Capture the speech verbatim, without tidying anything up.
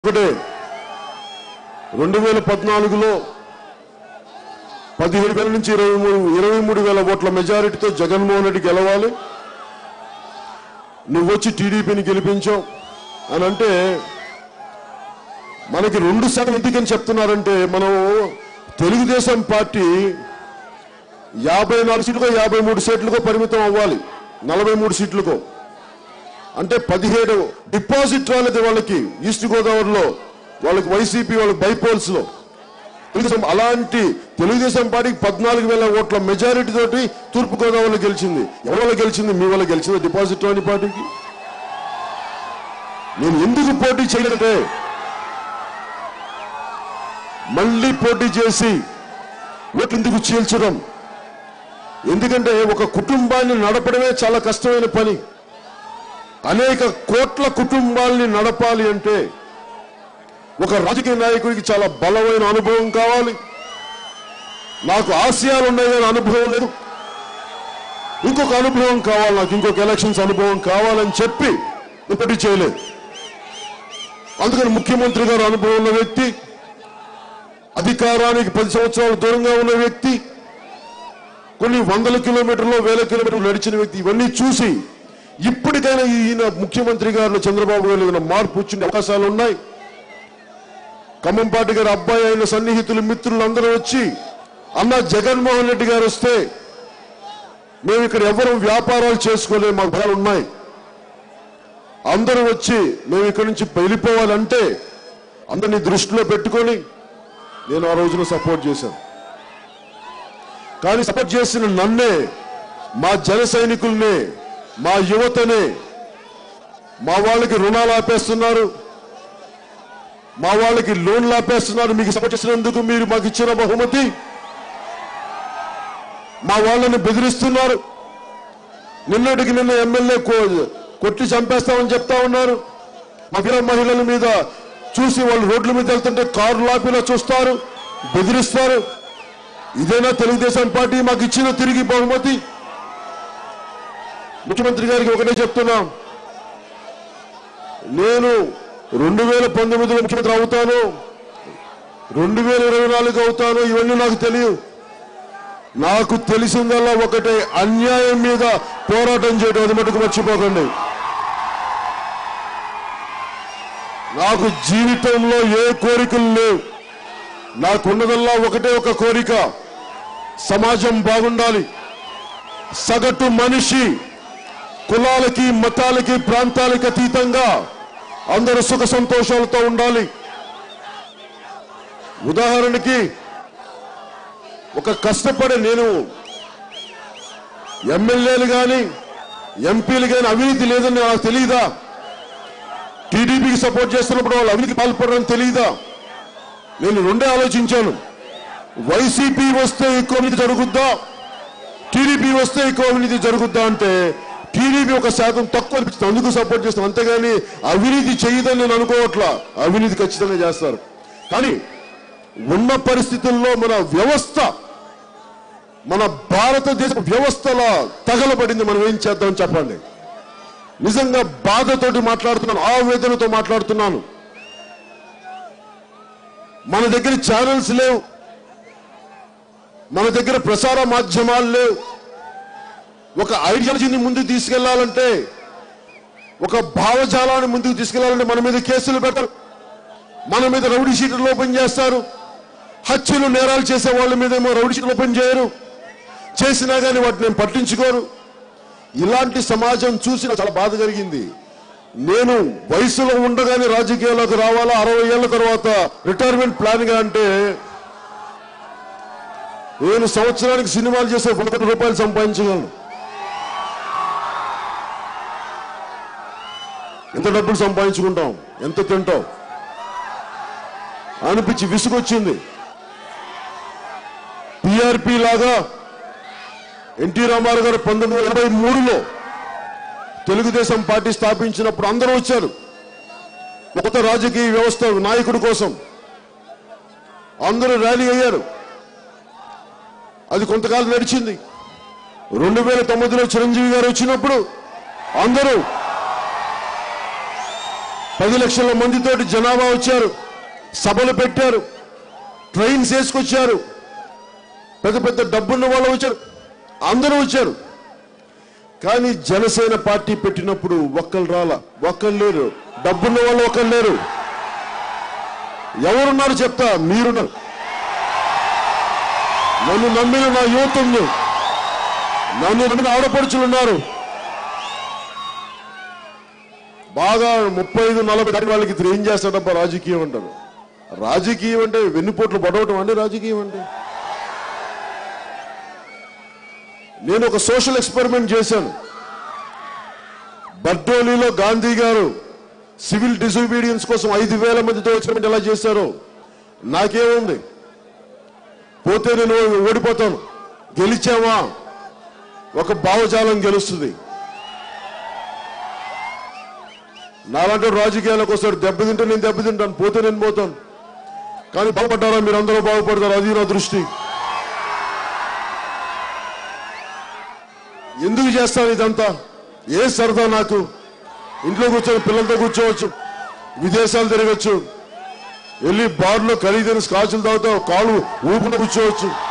ఒకటే రెండు వేల పద్నాలుగులో పదిహేడు వేల నుంచి ఇరవై మూడు ఇరవై మూడు వేల ఓట్ల మెజారిటీతో జగన్మోహన్ రెడ్డి గెలవాలి, నువ్వు వచ్చి టీడీపీని గెలిపించావు అని అంటే మనకి రెండు శాతం ఎందుకని చెప్తున్నారంటే, మనం తెలుగుదేశం పార్టీ యాభై నాలుగు సీట్లకో యాభై మూడు సీట్లకో పరిమితం అవ్వాలి, నలభై మూడు సీట్లకో అంటే పదిహేడు డిపాజిట్ రాలేదు వాళ్ళకి ఈస్ట్ గోదావరిలో, వాళ్ళకి వైసీపీ వాళ్ళకి బైపోల్స్ లో. తెలుగుదేశం అలాంటి తెలుగుదేశం పార్టీకి పద్నాలుగు వేల ఓట్ల మెజారిటీ తోటి తూర్పు గోదావరిలో గెలిచింది. ఎవరి వల్ల గెలిచింది? మీ వల్ల గెలిచింది. డిపాజిట్ రాని పార్టీకి నేను ఎందుకు పోటీ చేయలేదంటే, మళ్ళీ పోటీ చేసి ఓట్లు ఎందుకు చీల్చడం, ఎందుకంటే ఒక కుటుంబాన్ని నడపడమే చాలా కష్టమైన పని. అనేక కోట్ల కుటుంబాల్ని నడపాలి అంటే ఒక రాజకీయ నాయకుడికి చాలా బలమైన అనుభవం కావాలి. నాకు ఆశయాలు ఉన్నాయని అనుభవం లేదు, ఇంకొక అనుభవం కావాలి, నాకు ఇంకొక ఎలక్షన్స్ అనుభవం కావాలని చెప్పి పోటీ చేయలేదు. అందుకని ముఖ్యమంత్రి గారు అనుభవం ఉన్న వ్యక్తి, అధికారానికి పది సంవత్సరాల దూరంగా ఉన్న వ్యక్తి, కొన్ని వందల కిలోమీటర్లు వేల కిలోమీటర్లు నడిచిన వ్యక్తి, ఇవన్నీ చూసి ఇప్పటికైనా ఈయన ముఖ్యమంత్రి గారు చంద్రబాబు గారు ఏదైనా మార్పు వచ్చిన అవకాశాలు ఉన్నాయి. ఖమ్మంపాటి గారి అబ్బాయి అయిన సన్నిహితులు మిత్రులు అందరూ వచ్చి, అన్న జగన్మోహన్ రెడ్డి గారు వస్తే మేము ఇక్కడ ఎవరు వ్యాపారాలు చేసుకోలేము, మాకు భయాలు ఉన్నాయి, అందరూ వచ్చి మేము ఇక్కడి నుంచి వెళ్ళిపోవాలంటే అందరినీ దృష్టిలో పెట్టుకొని నేను ఆ రోజున సపోర్ట్ చేశాను. కానీ సపోర్ట్ చేసిన నన్నే, మా జన సైనికుల్ని, మా యువతని, మా వాళ్ళకి రుణాలు ఆపేస్తున్నారు, మా వాళ్ళకి లోన్లు ఆపేస్తున్నారు. మీకు సపోర్ట్ చేసినందుకు మీరు మాకు ఇచ్చిన బహుమతి, మా వాళ్ళని బెదిరిస్తున్నారు. నిన్నటికి నిన్న ఎమ్మెల్యే కొట్టి చంపేస్తామని చెప్తా ఉన్నారు. మహిళ మహిళల మీద చూసి వాళ్ళు రోడ్ల మీద వెళ్తుంటే కారు లాపిలా చూస్తారు, బెదిరిస్తారు. ఇదేనా తెలుగుదేశం పార్టీ మాకు ఇచ్చిన తిరిగి బహుమతి? ముఖ్యమంత్రి గారికి ఒకటే చెప్తున్నా, నేను రెండు వేల పంతొమ్మిదిలో ముఖ్యమంత్రి అవుతాను, రెండు వేల ఇరవై నాలుగు అవుతాను, ఇవన్నీ నాకు తెలియదు. నాకు తెలిసిందల్లా ఒకటే, అన్యాయం మీద పోరాటం చేయడం, అది మటుకు మర్చిపోకండి. నాకు జీవితంలో ఏ కోరికలు లేవు, నాకున్నదల్లా ఒకటే ఒక కోరిక, సమాజం బాగుండాలి. సగటు మనిషి కులాలకి మతాలకి ప్రాంతాలకి అతీతంగా అందరూ సుఖ సంతోషాలతో ఉండాలి. ఉదాహరణకి ఒక కష్టపడే, నేను ఎమ్మెల్యేలు కానీ ఎంపీలు కానీ అవినీతి లేదని నాకు తెలియదా? టీడీపీకి సపోర్ట్ చేస్తున్నప్పుడు వాళ్ళు అవినీతి పాల్పడరని తెలియదా? నేను రెండే ఆలోచించాను, వైసీపీ వస్తే ఎక్కువ అవినీతి జరుగుద్దా, టీడీపీ వస్తే ఎక్కువ అవినీతి జరుగుద్దా అంటే టీడీపీ ఒక శాతం తక్కువ అనిపిస్తుంది, అందుకు సపోర్ట్ చేస్తాం. అంతేగాని అవినీతి చేయదని నేను అనుకోవట్లా, అవినీతి ఖచ్చితంగా చేస్తారు. కానీ ఉన్న పరిస్థితుల్లో మన వ్యవస్థ, మన భారతదేశ వ్యవస్థలా తగలబడింది. మనం ఏం చేద్దామని చెప్పండి. నిజంగా బాధతోటి మాట్లాడుతున్నాను, ఆవేదనతో మాట్లాడుతున్నాను. మన దగ్గర ఛానల్స్ లేవు, మన దగ్గర ప్రసార మాధ్యమాలు లేవు. ఒక ఐడియాలజీని ముందుకు తీసుకెళ్లాలంటే, ఒక భావజాలాన్ని ముందుకు తీసుకెళ్లాలంటే మన మీద కేసులు పెట్టరు, మన మీద రౌడీ షీట్లు ఓపెన్ చేస్తారు. హత్యలు నేరాలు చేసే వాళ్ళ మీద ఏమో రౌడీ షీట్లు ఓపెన్ చేయరు, చేసినా కానీ వాటిని నేను పట్టించుకోరు. ఇలాంటి సమాజం చూసి నాకు చాలా బాధ కలిగింది. నేను వయసులో ఉండగానే రాజకీయాల్లోకి రావాలా, అరవై ఏళ్ల తర్వాత రిటైర్మెంట్ ప్లాన్ గా అంటే, నేను సంవత్సరానికి సినిమాలు చేసే వంద కోట్ల రూపాయలు సంపాదించగలను. ఎంత డబ్బులు సంపాదించుకుంటాం, ఎంత తింటాం అనిపించి విసుగొచ్చింది. టీఆర్పీ లాగా ఎన్టీ రామారావు గారు పంతొమ్మిది వందల ఎనభై మూడులో తెలుగుదేశం పార్టీ స్థాపించినప్పుడు అందరూ వచ్చారు కొత్త రాజకీయ వ్యవస్థ నాయకుడి కోసం, అందరూ ర్యాలీ అయ్యారు. అది కొంతకాలం నడిచింది. రెండు వేల తొమ్మిదిలో చిరంజీవి గారు వచ్చినప్పుడు అందరూ పది లక్షల మందితోటి జనాభా వచ్చారు, సభలు పెట్టారు, ట్రైన్స్ వేసుకొచ్చారు, పెద్ద పెద్ద డబ్బున్న వాళ్ళు వచ్చారు, అందరూ వచ్చారు. కానీ జనసేన పార్టీ పెట్టినప్పుడు ఒక్కరు రాలా, ఒక్కరు లేరు. డబ్బున్న వాళ్ళు ఒక్కరు లేరు. ఎవరున్నారు చెప్తా, మీరున్నారు. నన్ను నమ్మిన నా యువత ఉంది, నన్ను నమ్మిన ఆడపడుచులు ఉన్నారు. బాగా ముప్పై ఐదు నలభై దాటి వాళ్ళకి ఇది ఏం చేస్తాడబ్బా రాజకీయం అంటారు. రాజకీయం అంటే వెన్నుపోట్లు పడవటం అంటే రాజకీయం అంటే. నేను ఒక సోషల్ ఎక్స్పెరిమెంట్ చేశాను. బర్డోలీలో గాంధీ గారు సివిల్ డిసోబీడియన్స్ కోసం ఐదు వేల మందితో ఎక్స్పెరిమెంట్ ఎలా చేశారో నాకేముంది, పోతే నేను ఓడిపోతాను, గెలిచావా ఒక భావజాలం గెలుస్తుంది. నాలంటే రాజకీయాలకు వస్తాడు, దెబ్బతింటే నేను దెబ్బతింటాను, పోతే నేను పోతాను. కానీ బాగుపడ్డారా మీరు అందరూ బాగుపడతారు, అది నా దృష్టి. ఎందుకు చేస్తాను ఇదంతా? ఏ సరదా నాకు? ఇంట్లో కూర్చొని పిల్లలతో కూర్చోవచ్చు, విదేశాలు తిరగచ్చు, వెళ్ళి బార్లో ఖరీదైన స్కాచ్లు తాగుతావు, కాళ్ళు ఊపున కూర్చోవచ్చు.